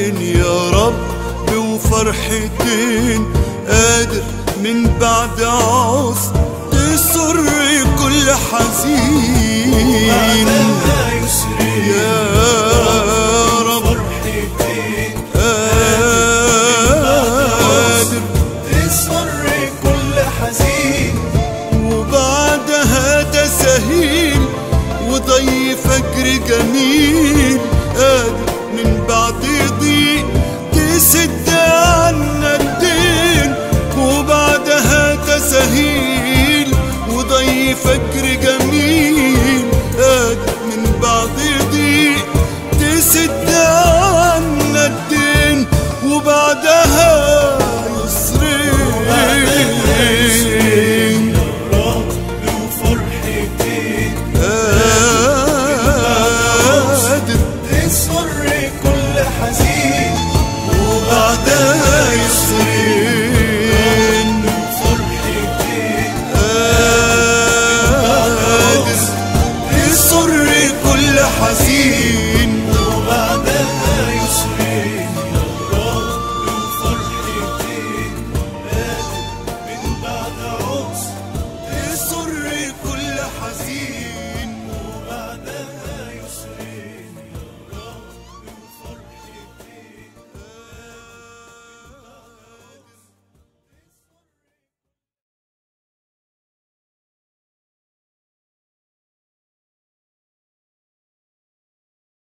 هاتين يا رب وفرحتين، قادر من بعد عسر تسر كل حزين. يا رب فرحتين قادر تسر كل حزين، وبعدها تسهيل وضي فجر جميل، قادر من بعد ضيق تسد عنا الدين، وبعدها تسهيل وضي فجر جميل، قادر من بعد ضيق تسد عنا الدين، وبعدها يسرين. يا رب وفرحتين قادر تسر كل حزين، وبعدها يسرين.